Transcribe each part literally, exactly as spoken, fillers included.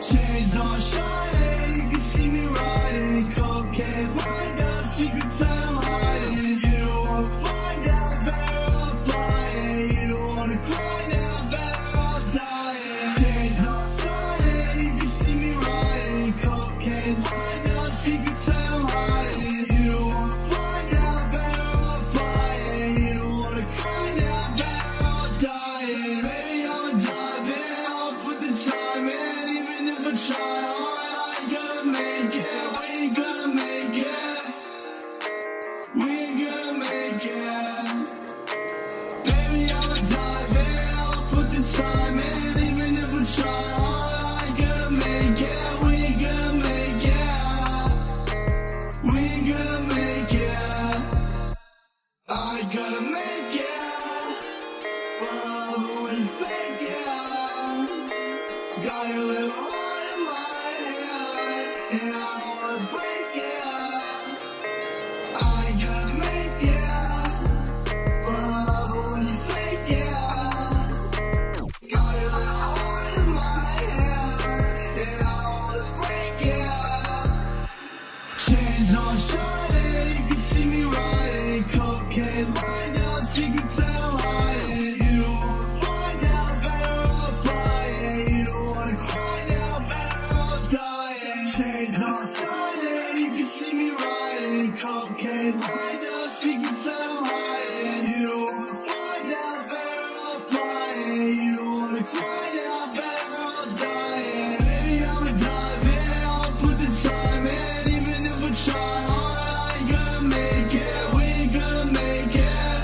Chains on shining, you can see me riding. Cocaine lined up, secrets that I'm hiding. You don't wanna find out, better off flying. You don't wanna cry now, better off dying. Chains on shining, you can see me riding. Cocaine lined up, secrets that I'm hiding. You don't wanna find out, better off flying. You don't wanna cry now, better off dying. Baby, I'ma dive in, I'll put the time in. Even if I try hard, I ain't gonna make it. We ain't gonna make it. We ain't gonna make it. Baby, I'ma dive in, I'll put the time in. Even if I try hard, I ain't gonna make it. We ain't gonna make it. We ain't gonna make it. I ain't gonna make it. But who would fake it? Got a little heart in my head, and I don't wanna break it. I ain't gonna make it, but when you fake it. Got a little heart in my head, and I don't wanna break it. Chains on shining, you can see me riding. Cocaine lined up, secrets that I'm hiding. You don't wanna find out, better off flying. You don't wanna cry now, better off dying. Chains on shining, you can see me riding. Cocaine lined up, secrets that I'm hiding. You don't wanna find out, better off flying. You don't wanna cry now, better off dying. Baby, I'ma dive in, I'll put the time in. Even if I try hard, I ain't gonna make it. We ain't gonna make it.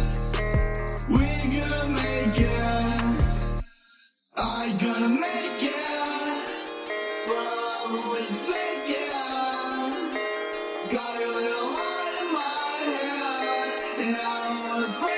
We ain't gonna make it. I ain't gonna make it, but who would fake it? Got a little heart in my head, and I don't wanna break